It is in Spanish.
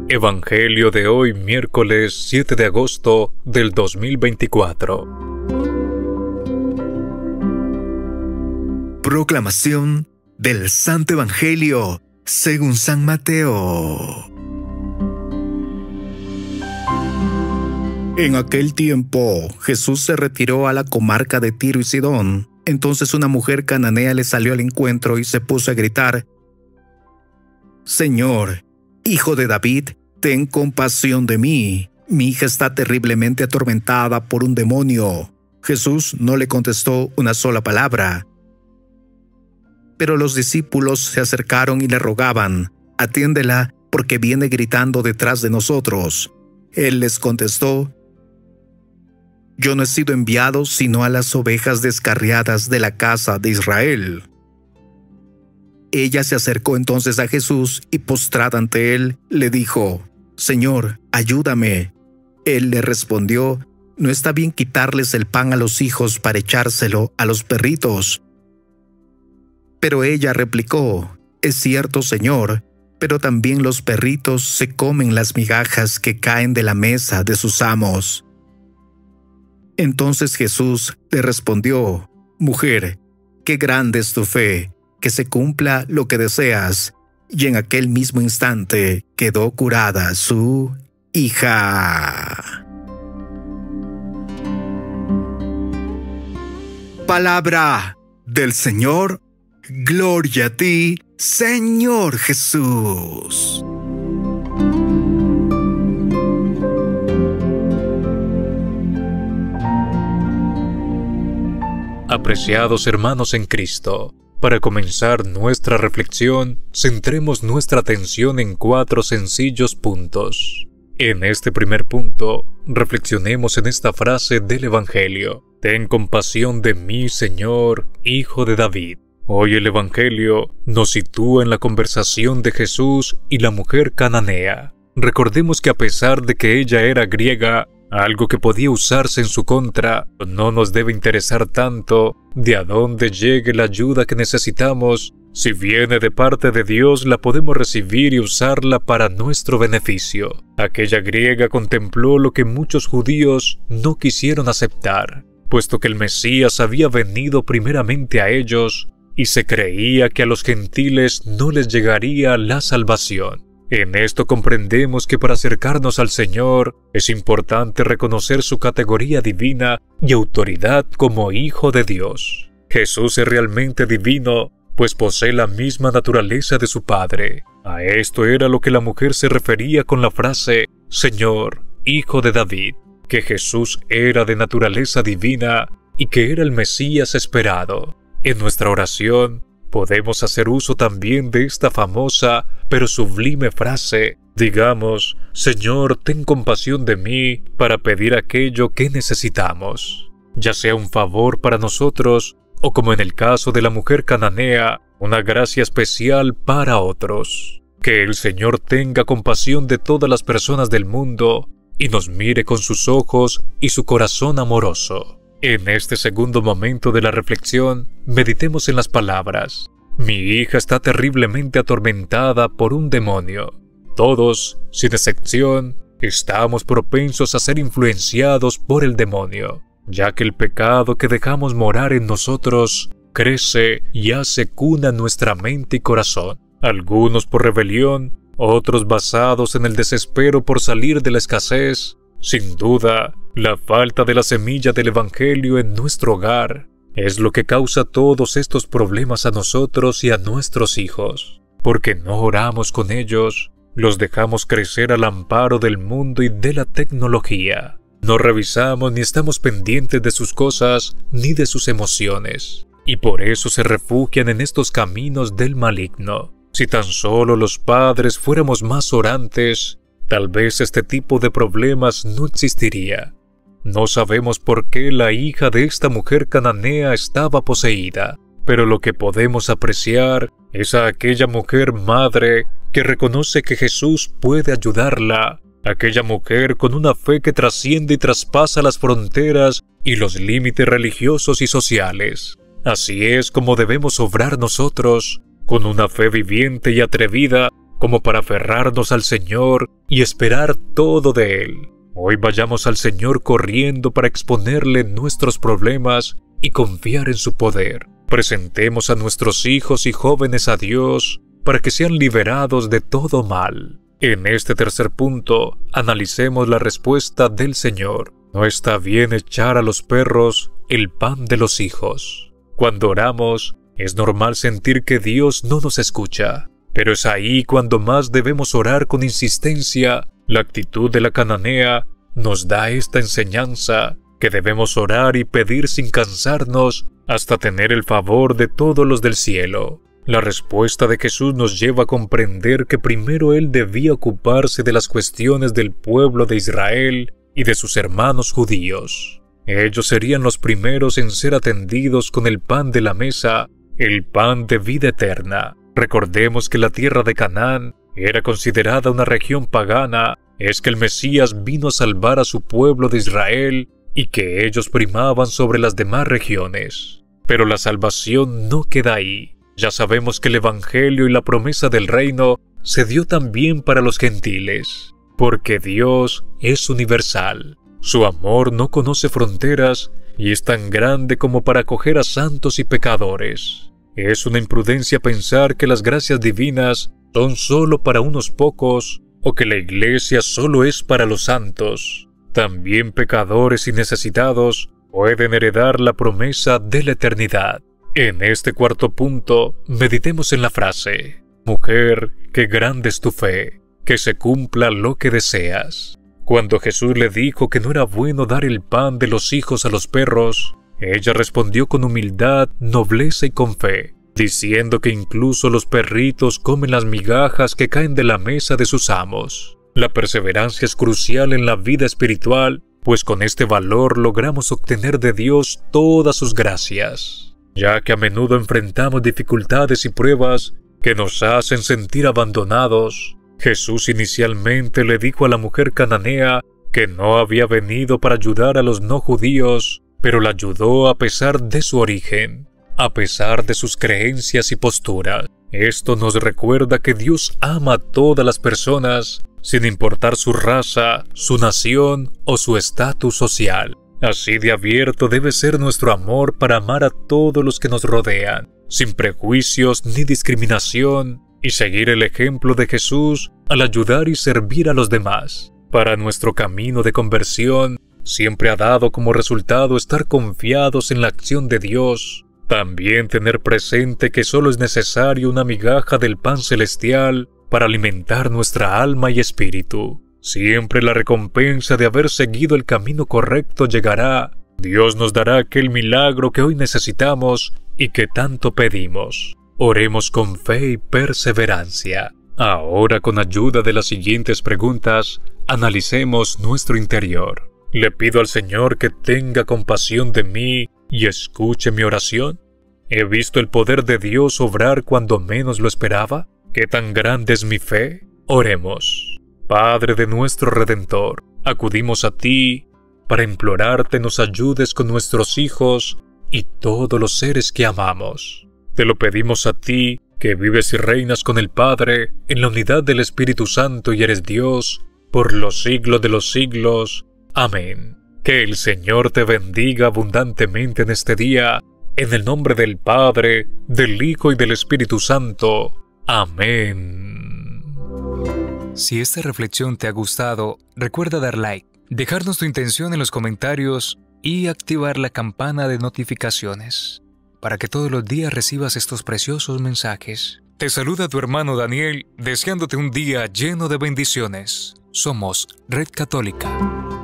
Evangelio de hoy, miércoles 7 de agosto del 2024. Proclamación del Santo Evangelio según San Mateo. En aquel tiempo, Jesús se retiró a la comarca de Tiro y Sidón. Entonces una mujer cananea le salió al encuentro y se puso a gritar: «Señor, Hijo de David, ten compasión de mí. Mi hija está terriblemente atormentada por un demonio». Jesús no le contestó una sola palabra. Pero los discípulos se acercaron y le rogaban: «Atiéndela, porque viene gritando detrás de nosotros». Él les contestó: «Yo no he sido enviado sino a las ovejas descarriadas de la casa de Israel». Ella se acercó entonces a Jesús y postrada ante él, le dijo: «Señor, ayúdame». Él le respondió: «No está bien quitarles el pan a los hijos para echárselo a los perritos». Pero ella replicó: «Es cierto, Señor, pero también los perritos se comen las migajas que caen de la mesa de sus amos». Entonces Jesús le respondió: «Mujer, qué grande es tu fe, que se cumpla lo que deseas». Y en aquel mismo instante quedó curada su hija. Palabra del Señor. Gloria a ti, Señor Jesús. Apreciados hermanos en Cristo, para comenzar nuestra reflexión, centremos nuestra atención en 4 sencillos puntos. En este primer punto, reflexionemos en esta frase del Evangelio: «Ten compasión de mí, Señor, Hijo de David». Hoy el Evangelio nos sitúa en la conversación de Jesús y la mujer cananea. Recordemos que a pesar de que ella era griega, algo que podía usarse en su contra, no nos debe interesar tanto de a dónde llegue la ayuda que necesitamos. Si viene de parte de Dios, la podemos recibir y usarla para nuestro beneficio. Aquella griega contempló lo que muchos judíos no quisieron aceptar, puesto que el Mesías había venido primeramente a ellos y se creía que a los gentiles no les llegaría la salvación. En esto comprendemos que para acercarnos al Señor es importante reconocer su categoría divina y autoridad como Hijo de Dios. Jesús es realmente divino, pues posee la misma naturaleza de su Padre. A esto era lo que la mujer se refería con la frase «Señor, Hijo de David», que Jesús era de naturaleza divina y que era el Mesías esperado. En nuestra oración podemos hacer uso también de esta famosa pero sublime frase. Digamos: «Señor, ten compasión de mí», para pedir aquello que necesitamos, ya sea un favor para nosotros o, como en el caso de la mujer cananea, una gracia especial para otros. Que el Señor tenga compasión de todas las personas del mundo y nos mire con sus ojos y su corazón amoroso. En este segundo momento de la reflexión, meditemos en las palabras: «Mi hija está terriblemente atormentada por un demonio». Todos, sin excepción, estamos propensos a ser influenciados por el demonio, ya que el pecado que dejamos morar en nosotros crece y hace cuna en nuestra mente y corazón. Algunos por rebelión, otros basados en el desespero por salir de la escasez. Sin duda, la falta de la semilla del Evangelio en nuestro hogar es lo que causa todos estos problemas a nosotros y a nuestros hijos. Porque no oramos con ellos, los dejamos crecer al amparo del mundo y de la tecnología. No revisamos ni estamos pendientes de sus cosas ni de sus emociones, y por eso se refugian en estos caminos del maligno. Si tan solo los padres fuéramos más orantes, tal vez este tipo de problemas no existiría. No sabemos por qué la hija de esta mujer cananea estaba poseída, pero lo que podemos apreciar es a aquella mujer madre que reconoce que Jesús puede ayudarla, aquella mujer con una fe que trasciende y traspasa las fronteras y los límites religiosos y sociales. Así es como debemos obrar nosotros, con una fe viviente y atrevida como para aferrarnos al Señor y esperar todo de Él. Hoy vayamos al Señor corriendo para exponerle nuestros problemas y confiar en su poder. Presentemos a nuestros hijos y jóvenes a Dios para que sean liberados de todo mal. En este tercer punto, analicemos la respuesta del Señor. No está bien echar a los perros el pan de los hijos. Cuando oramos, es normal sentir que Dios no nos escucha, pero es ahí cuando más debemos orar con insistencia. La actitud de la cananea nos da esta enseñanza, que debemos orar y pedir sin cansarnos hasta tener el favor de todos los del cielo. La respuesta de Jesús nos lleva a comprender que primero Él debía ocuparse de las cuestiones del pueblo de Israel y de sus hermanos judíos. Ellos serían los primeros en ser atendidos con el pan de la mesa, el pan de vida eterna. Recordemos que la tierra de Canaán era considerada una región pagana, es que el Mesías vino a salvar a su pueblo de Israel y que ellos primaban sobre las demás regiones. Pero la salvación no queda ahí. Ya sabemos que el Evangelio y la promesa del reino se dio también para los gentiles, porque Dios es universal. Su amor no conoce fronteras y es tan grande como para acoger a santos y pecadores. Es una imprudencia pensar que las gracias divinas son solo para unos pocos o que la iglesia solo es para los santos. También pecadores y necesitados pueden heredar la promesa de la eternidad. En este cuarto punto, meditemos en la frase: Mujer, qué grande es tu fe, que se cumpla lo que deseas. Cuando Jesús le dijo que no era bueno dar el pan de los hijos a los perros, ella respondió con humildad, nobleza y con fe, diciendo que incluso los perritos comen las migajas que caen de la mesa de sus amos. La perseverancia es crucial en la vida espiritual, pues con este valor logramos obtener de Dios todas sus gracias, ya que a menudo enfrentamos dificultades y pruebas que nos hacen sentir abandonados. Jesús inicialmente le dijo a la mujer cananea que no había venido para ayudar a los no judíos, pero la ayudó a pesar de su origen, a pesar de sus creencias y posturas. Esto nos recuerda que Dios ama a todas las personas, sin importar su raza, su nación o su estatus social. Así de abierto debe ser nuestro amor para amar a todos los que nos rodean, sin prejuicios ni discriminación, y seguir el ejemplo de Jesús al ayudar y servir a los demás. Para nuestro camino de conversión, siempre ha dado como resultado estar confiados en la acción de Dios. También tener presente que solo es necesario una migaja del pan celestial para alimentar nuestra alma y espíritu. Siempre la recompensa de haber seguido el camino correcto llegará. Dios nos dará aquel milagro que hoy necesitamos y que tanto pedimos. Oremos con fe y perseverancia. Ahora, con ayuda de las siguientes preguntas, analicemos nuestro interior. ¿Le pido al Señor que tenga compasión de mí y escuche mi oración? ¿He visto el poder de Dios obrar cuando menos lo esperaba? ¿Qué tan grande es mi fe? Oremos. Padre de nuestro Redentor, acudimos a ti para implorarte nos ayudes con nuestros hijos y todos los seres que amamos. Te lo pedimos a ti, que vives y reinas con el Padre en la unidad del Espíritu Santo y eres Dios por los siglos de los siglos. Amén. Que el Señor te bendiga abundantemente en este día, en el nombre del Padre, del Hijo y del Espíritu Santo. Amén. Si esta reflexión te ha gustado, recuerda dar like, dejarnos tu intención en los comentarios y activar la campana de notificaciones para que todos los días recibas estos preciosos mensajes. Te saluda tu hermano Daniel, deseándote un día lleno de bendiciones. Somos Red Católica.